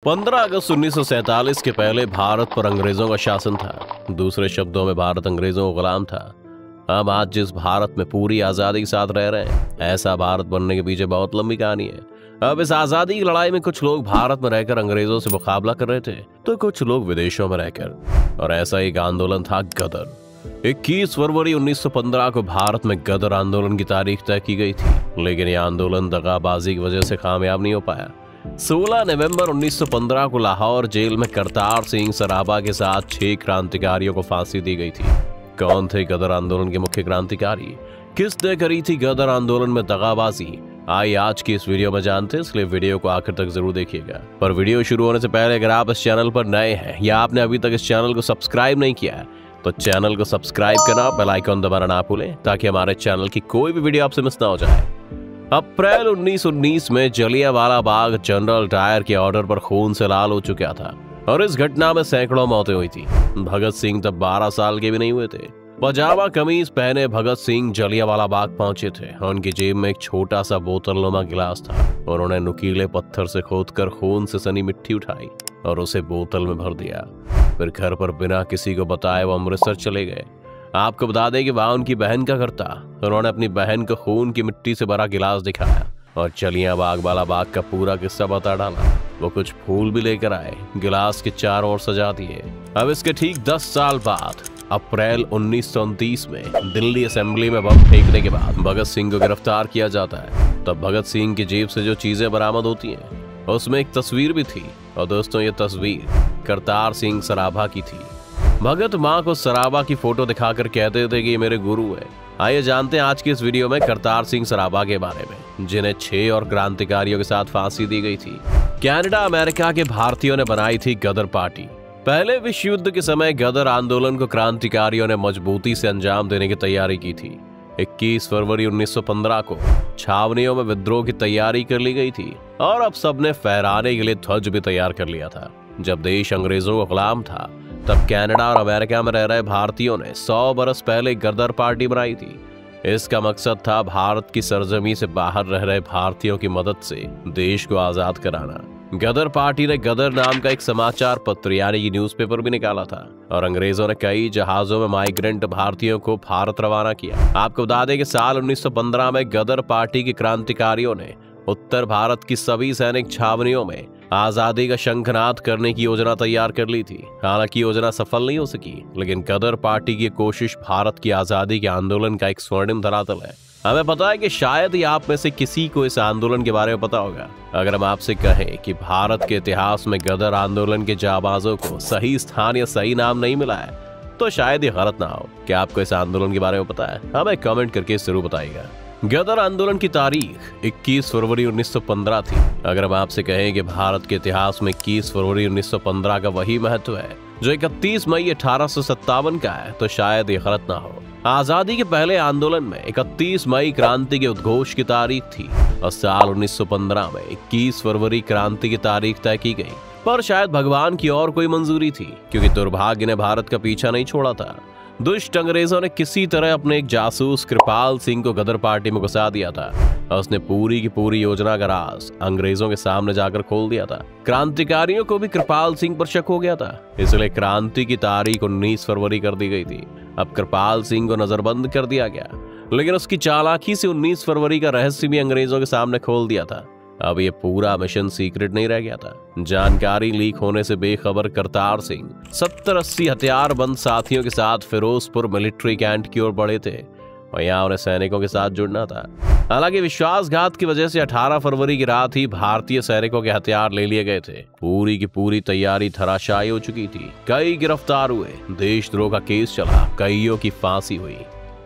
15 अगस्त 1947 के पहले भारत पर अंग्रेजों का शासन था। दूसरे शब्दों में भारत अंग्रेजों का गुलाम था। हम आज जिस भारत में पूरी आजादी के साथ रह रहे हैं, ऐसा भारत बनने के पीछे बहुत लंबी कहानी है। अब इस आजादी की लड़ाई में कुछ लोग भारत में रहकर अंग्रेजों से मुकाबला कर रहे थे, तो कुछ लोग विदेशों में रहकर। और ऐसा एक आंदोलन था गदर। 21 फरवरी 1915 को भारत में गदर आंदोलन की तारीख तय की गई थी, लेकिन यह आंदोलन दगाबाजी की वजह से कामयाब नहीं हो पाया। 16 नवंबर 1915 को लाहौर जेल में करतार सिंह सराबा के साथ 6 क्रांतिकारियों को फांसी दी गई थी। कौन थे गदर आंदोलन के मुख्य क्रांतिकारी? किसने करी थी गदर आंदोलन में दगाबाजी? आइए आज की इस वीडियो में जानते हैं, इसलिए वीडियो को आखिर तक जरूर देखिएगा। पर वीडियो शुरू होने से पहले अगर आप इस चैनल पर नए हैं या आपने अभी तक इस चैनल को सब्सक्राइब नहीं किया है, तो चैनल को सब्सक्राइब करना, बेल आइकन दबाना ना भूलें, ताकि हमारे चैनल की कोई भी वीडियो आपसे मिस ना हो जाए। अप्रैल 1919 में जलियांवाला बाग जनरल डायर के ऑर्डर पर खून से लाल हो चुका था और इस घटना में सैकड़ों मौतें हुई थी। भगत सिंह तब 12 साल के भी नहीं हुए थे। पजामा कमीज पहने भगत सिंह जलियांवाला बाग पहुंचे थे और उनकी जेब में एक छोटा सा बोतलनुमा गिलास था। उन्होंने नुकीले पत्थर से खोदकर खून से सनी मिट्टी उठाई और उसे बोतल में भर दिया। फिर घर पर बिना किसी को बताए वो अमृतसर चले गए। आपको बता दें कि वहां उनकी बहन का घर था। उन्होंने अपनी बहन को खून की मिट्टी से भरा गिलास दिखाया और जलियांवाला बाग का पूरा किस्सा बता डाला। वो कुछ फूल भी लेकर आए, गिलास के चारों ओर सजा दिए। अब इसके ठीक 10 साल बाद अप्रैल 1929 में दिल्ली असेंबली में बम फेंकने के बाद भगत सिंह को गिरफ्तार किया जाता है। तब भगत सिंह की जेब से जो चीजें बरामद होती हैं, उसमें एक तस्वीर भी थी। और दोस्तों, ये तस्वीर करतार सिंह सराभा की थी। भगत मां को सराभा की फोटो दिखाकर कहते थे कि ये मेरे गुरु है। आइए जानते हैं आज की इस वीडियो में करतार सिंह सराभा के बारे में, जिन्हें 6 और क्रांतिकारियों के साथ फांसी दी गई थी। कनाडा अमेरिका के भारतीयों ने बनाई थी गदर पार्टी। पहले विश्व युद्ध के समय गदर आंदोलन को क्रांतिकारियों ने मजबूती से अंजाम देने की तैयारी की थी। 21 फरवरी 1915 को छावनियों में विद्रोह की तैयारी कर ली गई थी और अब सबने फहराने के लिए ध्वज भी तैयार कर लिया था। जब देश अंग्रेजों का गुलाम था, तब कनाडा और अमेरिका में रह रहे भारतीयों ने 100 बरस पहले गदर पार्टी बनाई थी। इसका मकसद था भारत की सरजमी से बाहर रह रहे भारतीयों की मदद से देश को आजाद कराना। गदर पार्टी ने गदर नाम का एक समाचार पत्र यानी कि न्यूज़पेपर भी निकाला था और अंग्रेजों ने कई जहाजों में माइग्रेंट भारतीयों को भारत रवाना किया। आपको बता दें कि साल 1915 में गदर पार्टी के क्रांतिकारियों ने उत्तर भारत की सभी सैनिक छावनियों में आजादी का शंखनाद करने की योजना तैयार कर ली थी। हालांकि योजना सफल नहीं हो सकी, लेकिन गदर पार्टी की कोशिश भारत की आजादी के आंदोलन का एक स्वर्णिम धरातल है। हमें पता है कि शायद ही आप में से किसी को इस आंदोलन के बारे में पता होगा। अगर हम आपसे कहें कि भारत के इतिहास में गदर आंदोलन के जाबाजों को सही स्थान या सही नाम नहीं मिला है, तो शायद ये गलत ना हो। क्या आपको इस आंदोलन के बारे में पता है? हमें कमेंट करके जरूर बताइएगा। गदर आंदोलन की तारीख 21 फरवरी 1915 थी। अगर हम आपसे कहें कि भारत के इतिहास में 21 फरवरी 1915 का वही महत्व है जो 31 मई 1857 का है, तो शायद ये गलत ना हो। आजादी के पहले आंदोलन में 31 मई क्रांति के उद्घोष की तारीख थी और साल 1915 में 21 फरवरी क्रांति की तारीख तय की गई। पर शायद भगवान की और कोई मंजूरी थी, क्योंकि दुर्भाग्य ने भारत का पीछा नहीं छोड़ा था। दुष्ट अंग्रेजों ने किसी तरह अपने एक जासूस कृपाल सिंह को गदर पार्टी में घुसा दिया था और उसने पूरी की पूरी योजना का राज अंग्रेजों के सामने जाकर खोल दिया था। क्रांतिकारियों को भी कृपाल सिंह पर शक हो गया था, इसलिए क्रांति की तारीख 19 फरवरी कर दी गई थी। अब कृपाल सिंह को नजरबंद कर दिया गया, लेकिन उसकी चालाकी से 19 फरवरी का रहस्य भी अंग्रेजों के सामने खोल दिया था। अब ये पूरा मिशन सीक्रेट नहीं रह गया था। जानकारी लीक होने से बेखबर करतार सिंह 70-80 हथियारबंद साथियों के साथ फिरोजपुर मिलिट्री कैंट की ओर बढ़े थे और यहाँ उन्हें सैनिकों के साथ जुड़ना था। हालांकि विश्वासघात की वजह से 18 फरवरी की रात ही भारतीय सैनिकों के हथियार ले लिए गए थे। पूरी की पूरी तैयारी धराशायी हो चुकी थी। कई गिरफ्तार हुए, देशद्रोह का केस चला, कईयों की फांसी हुई।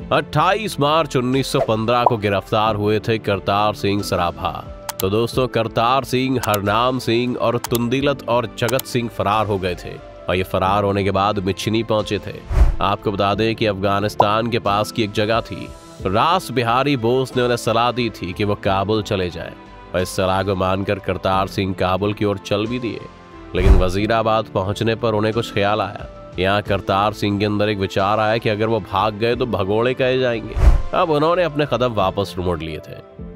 28 मार्च 1915 को गिरफ्तार हुए थे करतार सिंह सराभा। तो दोस्तों, करतार सिंह, हरनाम सिंह और तुंदीलत और जगत सिंह फरार हो गए थे और ये फरार होने के बाद मिचनी पहुंचे थे। आपको बता दें कि अफगानिस्तान के पास की एक जगह थी। रास बिहारी बोस ने उन्हें सलाह दी थी कि वो काबुल चले जाएं और इस सलाह को मानकर करतार सिंह काबुल की ओर चल भी दिए। लेकिन वजीराबाद पहुंचने पर उन्हें कुछ ख्याल आया। यहाँ करतार सिंह के अंदर एक विचार आया कि अगर वो भाग गए तो भगोड़े कहे जाएंगे। अब उन्होंने अपने कदम वापस मोड़ लिए थे।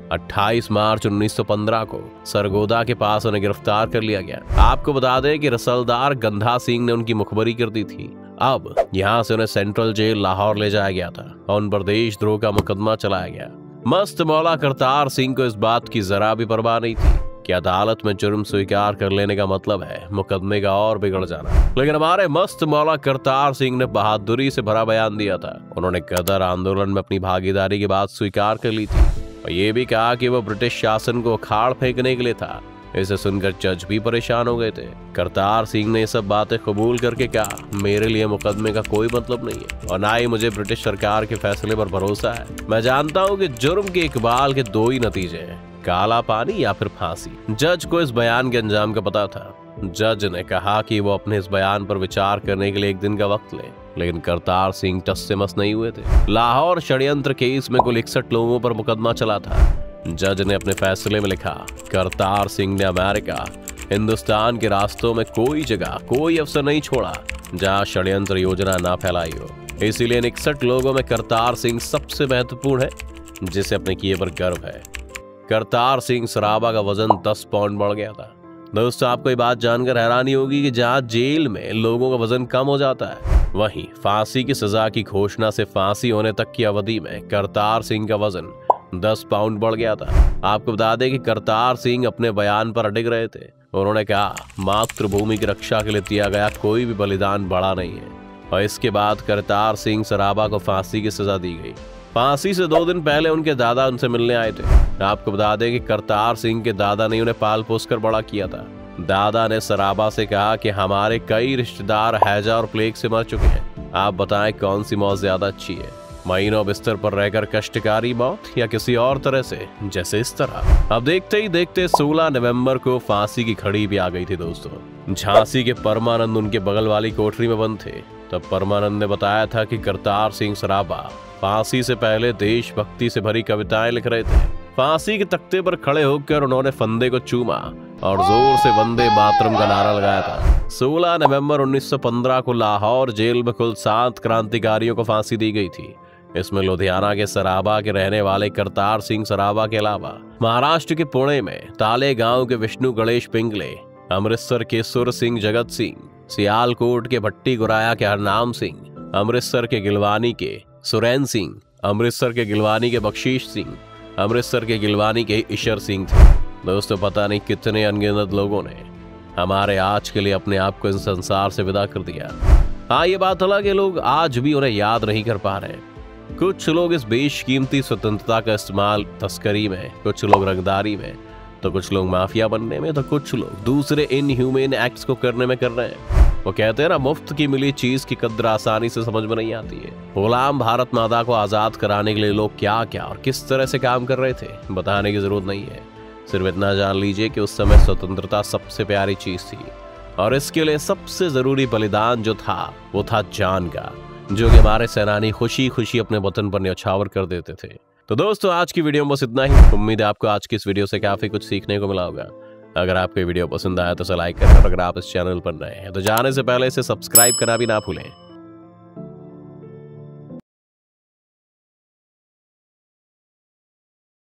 28 मार्च 1915 को सरगोदा के पास उन्हें गिरफ्तार कर लिया गया। आपको बता दें कि रसलदार गंधा सिंह ने उनकी मुखबरी कर दी थी। अब यहाँ से उन्हें सेंट्रल जेल लाहौर ले जाया गया था और उन पर देशद्रोह का मुकदमा चलाया गया। मस्त मौला करतार सिंह को इस बात की जरा भी परवाह नहीं थी कि अदालत में जुर्म स्वीकार कर लेने का मतलब है मुकदमे का और बिगड़ जाना। लेकिन हमारे मस्त मौला करतार सिंह ने बहादुरी से भरा बयान दिया था। उन्होंने गदर आंदोलन में अपनी भागीदारी की बात स्वीकार कर ली थी और ये भी कहा कि वो ब्रिटिश शासन को उखाड़ फेंकने के लिए था। इसे सुनकर जज भी परेशान हो गए थे। करतार सिंह ने ये सब बातें कबूल करके कहा, मेरे लिए मुकदमे का कोई मतलब नहीं है और ना ही मुझे ब्रिटिश सरकार के फैसले पर भरोसा है। मैं जानता हूँ कि जुर्म के इकबाल के दो ही नतीजे हैं, काला पानी या फिर फांसी। जज को इस बयान के अंजाम का पता था। जज ने कहा कि वो अपने इस बयान पर विचार करने के लिए एक दिन का वक्त ले, लेकिन करतार सिंह टस से मस नहीं हुए थे। लाहौर षड्यंत्र केस में कुल 61 लोगों पर मुकदमा चला था। जज ने अपने फैसले में लिखा, करतार सिंह ने अमेरिका, हिंदुस्तान के रास्तों में कोई जगह, कोई अवसर नहीं छोड़ा जहां षड्यंत्र योजना ना फैलाई हो। इसीलिए 61 लोगों में करतार सिंह सबसे महत्वपूर्ण है, जिसे अपने किए पर गर्व है। करतार सिंह सराबा का वजन 10 पाउंड बढ़ गया था। दोस्तों, आपको ये बात जानकर हैरानी होगी कि जहां जेल में लोगों का वजन कम हो जाता है, वहीं फांसी की सजा की घोषणा से फांसी होने तक की अवधि में करतार सिंह का वजन 10 पाउंड बढ़ गया था। आपको बता दें कि करतार सिंह अपने बयान पर अडिग रहे थे। उन्होंने कहा, मातृभूमि की रक्षा के लिए दिया गया कोई भी बलिदान बड़ा नहीं है। और इसके बाद करतार सिंह सराबा को फांसी की सजा दी गई। फांसी से 2 दिन पहले उनके दादा उनसे मिलने आए थे। आपको बता दें कि करतार सिंह के दादा ने उन्हें पाल पोस कर बड़ा किया था। दादा ने सराबा से कहा कि हमारे कई रिश्तेदार हैजा और प्लेग से मर चुके हैं, आप बताएं कौन सी मौत ज्यादा अच्छी है, महीनों बिस्तर पर रहकर कष्टकारी मौत या किसी और तरह से, जैसे इस तरह। अब देखते ही देखते 16 नवंबर को फांसी की घड़ी भी आ गई थी। दोस्तों, झांसी के परमानंद उनके बगल वाली कोठरी में बंद थे। तब परमानंद ने बताया था कि करतार सिंह सराबा फांसी से पहले देशभक्ति से भरी कविताएं लिख रहे थे। फांसी के तख्ते पर खड़े होकर उन्होंने फंदे को चूमा और जोर से वंदे मातरम का नारा लगाया था। 16 नवंबर 1915 को लाहौर जेल में कुल 7 क्रांतिकारियों को फांसी दी गई थी। इसमें लुधियाना के सराबा के रहने वाले करतार सिंह सराबा के अलावा महाराष्ट्र के पुणे में ताले गांव के विष्णु गणेश पिंगले, अमृतसर के सुर सिंह जगत सिंह, सियालकोट के भट्टी गुराया के हरनाम सिंह, अमृतसर के गिलवानी के सुरैन सिंह, अमृतसर के गिलवानी के बख्शीश सिंह, अमृतसर के गिलवानी के ईशर सिंह थे। दोस्तों, पता नहीं कितने अनगिनत लोगों ने हमारे आज के लिए अपने आप को इस संसार से विदा कर दिया। हाँ, ये बात अलग है, लोग आज भी उन्हें याद नहीं कर पा रहे। कुछ लोग इस बेशकीमती स्वतंत्रता का इस्तेमाल तस्करी में, कुछ लोग रंगदारी में, तो कुछ लोग माफिया बनने में, तो कुछ लोग दूसरे इनह्यूमन एक्ट्स को करने में कर रहे हैं। वो कहते हैं ना, मुफ्त की मिली चीज की कद्र आसानी से समझ में नहीं आती है। गुलाम भारत माता को आजाद कराने के लिए लोग क्या क्या और किस तरह से काम कर रहे थे, बताने की जरूरत नहीं है। सिर्फ इतना जान लीजिए कि उस समय स्वतंत्रता सबसे प्यारी चीज थी और इसके लिए सबसे जरूरी बलिदान जो था वो था जान का, जो कि हमारे सेनानी खुशी खुशी अपने वतन पर न्यौछावर कर देते थे। तो दोस्तों, आज की वीडियो में बस इतना ही। उम्मीद है आपको आज की इस वीडियो से काफी कुछ सीखने को मिला होगा। अगर आपको वीडियो पसंद आया तो इसे लाइक करें और अगर आप इस चैनल पर नए हैं तो जाने से पहले इसे सब्सक्राइब करना भी ना भूलें।